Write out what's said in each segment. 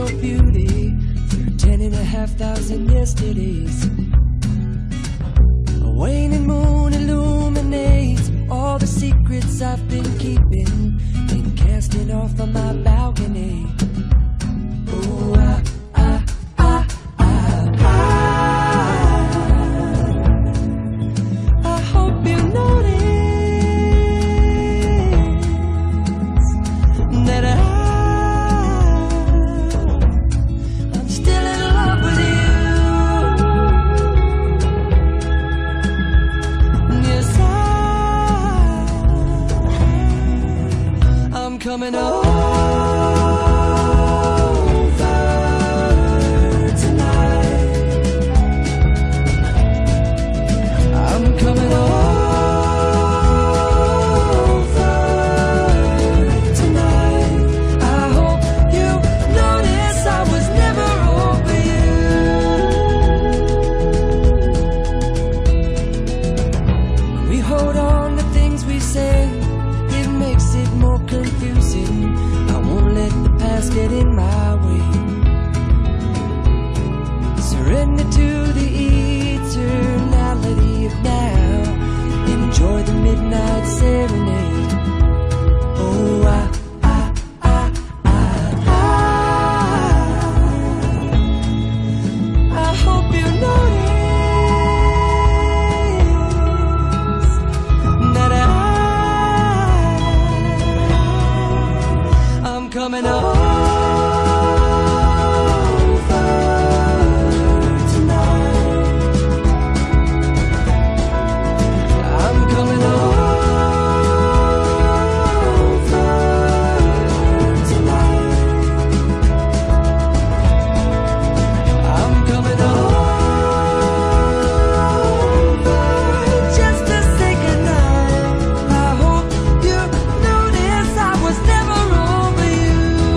your beauty through 10,500 yesterdays. A waning moon illuminates all the secrets I've been keeping and casting off on my balcony. Oh, I hope you notice that I'm still in love with you. Yes, I'm coming over tonight. I'm coming over tonight. I hope you notice I was never over you. We hold on to things we say, it makes it more confusing. I won't let the past get in my way. Surrender to the eternality of now. Enjoy the midnight serenade. Oh, I hope you notice that I'm coming over tonight. I'm coming over tonight. I'm coming over just to say goodnight. I hope you notice I was never over you.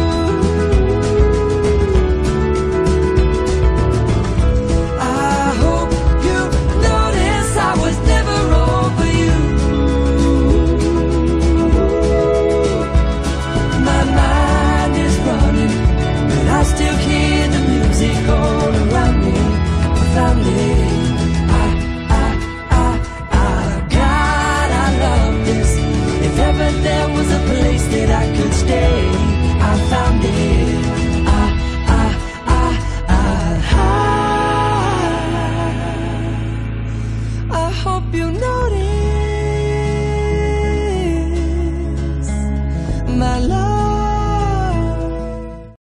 I hope you notice I was never over you. My mind is running, but I still hear the music all around me. I found it. God, I love this. If ever there was a place that I could stay, I found it. I hope you know